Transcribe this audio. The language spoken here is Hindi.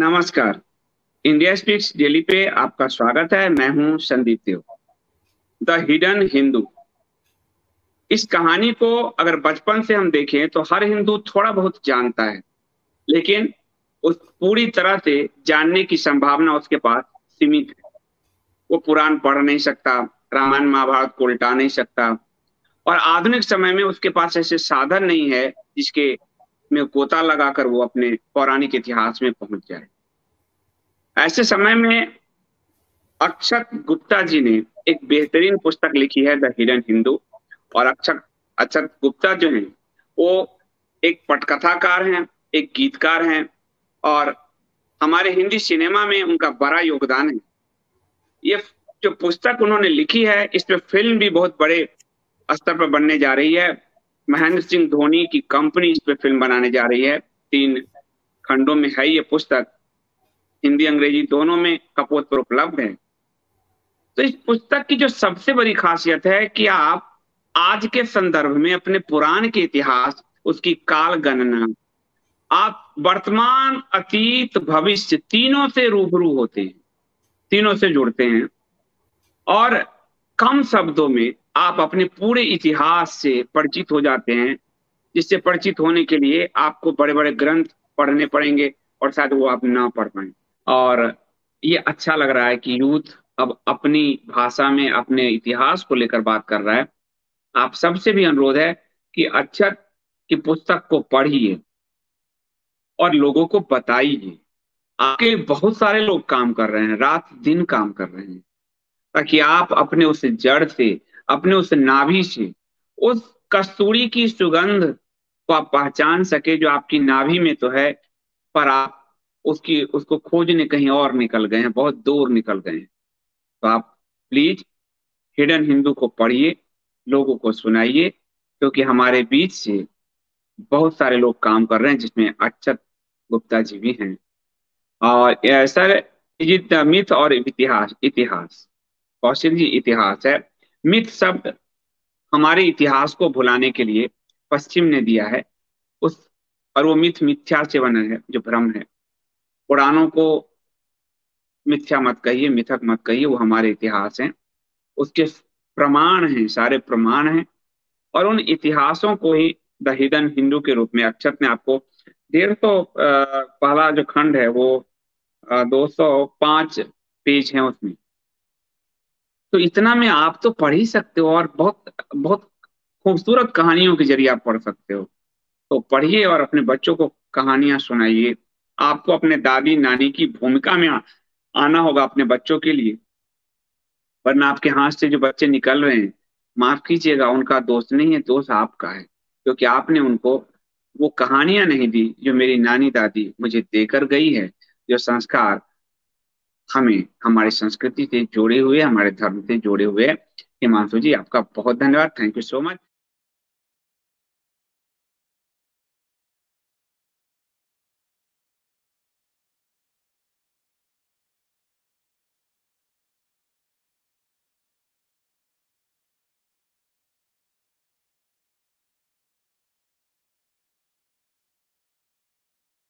नमस्कार। इंडिया स्पीक्स डेली पे आपका स्वागत है। मैं हूं संदीप देव। द हिडन हिंदू, इस कहानी को अगर बचपन से हम देखें तो हर हिंदू थोड़ा बहुत जानता है, लेकिन उस पूरी तरह से जानने की संभावना उसके पास सीमित है। वो पुराण पढ़ नहीं सकता, रामायण महाभारत को उल्टा नहीं सकता, और आधुनिक समय में उसके पास ऐसे साधन नहीं है जिसके में गोता लगाकर वो अपने पौराणिक इतिहास में पहुंच जाए। ऐसे समय में अक्षत गुप्ता जी ने एक बेहतरीन पुस्तक लिखी है, द हिडन हिंदू। और अक्षत अक्षत गुप्ता जो हैं वो एक पटकथाकार हैं, एक गीतकार हैं, और हमारे हिंदी सिनेमा में उनका बड़ा योगदान है। ये जो पुस्तक उन्होंने लिखी है, इस पे फिल्म भी बहुत बड़े स्तर पर बनने जा रही है। महेंद्र सिंह धोनी की कंपनी इस पे फिल्म बनाने जा रही है। 3 खंडों में है ये पुस्तक, हिंदी अंग्रेजी दोनों में कपोत पर उपलब्ध है। तो इस पुस्तक की जो सबसे बड़ी खासियत है कि आप आज के संदर्भ में अपने पुराण के इतिहास, उसकी काल गणना, आप वर्तमान, अतीत, भविष्य तीनों से रूबरू होते हैं, तीनों से जुड़ते हैं। और कम शब्दों में आप अपने पूरे इतिहास से परिचित हो जाते हैं, जिससे परिचित होने के लिए आपको बड़े बड़े ग्रंथ पढ़ने पड़ेंगे और शायद वो आप ना पढ़ पाए। और ये अच्छा लग रहा है कि यूथ अब अपनी भाषा में अपने इतिहास को लेकर बात कर रहा है। आप सबसे भी अनुरोध है कि अक्षत की पुस्तक को पढ़िए और लोगों को बताइए। आपके बहुत सारे लोग काम कर रहे हैं, रात दिन काम कर रहे हैं, ताकि आप अपने उस जड़ से, अपने उस नाभि से, उस कस्तूरी की सुगंध को आप पहचान सके जो आपकी नाभि में तो है, पर आप उसको खोजने कहीं और निकल गए हैं, बहुत दूर निकल गए हैं। तो आप प्लीज हिडन हिंदू को पढ़िए, लोगों को सुनाइए, क्योंकि हमारे बीच से बहुत सारे लोग काम कर रहे हैं, जिसमें अक्षत गुप्ता जी भी हैं। और सर, ये मिथ और इतिहास, इतिहास कौशिक जी, इतिहास है। मिथ शब्द हमारे इतिहास को भुलाने के लिए पश्चिम ने दिया है उस, और वो मिथ मिथ्या से बना है, जो भ्रम है। पुराणों को मिथ्या मत कहिए, मिथक मत कहिए, वो हमारे इतिहास हैं, उसके प्रमाण हैं, सारे प्रमाण हैं। और उन इतिहासों को ही द हिडन हिंदू के रूप में अक्षत ने आपको 150, पहला जो खंड है वो 205 पेज है उसमें। तो इतना में आप तो पढ़ ही सकते हो, और बहुत बहुत खूबसूरत कहानियों के जरिए आप पढ़ सकते हो। तो पढ़िए और अपने बच्चों को कहानियां सुनाइए। आपको अपने दादी नानी की भूमिका में आना होगा अपने बच्चों के लिए, वरना आपके हाथ से जो बच्चे निकल रहे हैं, माफ कीजिएगा, उनका दोष नहीं है, दोष आपका है, क्योंकि आपने उनको वो कहानियां नहीं दी जो मेरी नानी दादी मुझे देकर गई है, जो संस्कार हमें हमारी संस्कृति से जोड़े हुए, हमारे धर्म से जोड़े हुए। हिमांशु जी, आपका बहुत धन्यवाद। Thank you so much.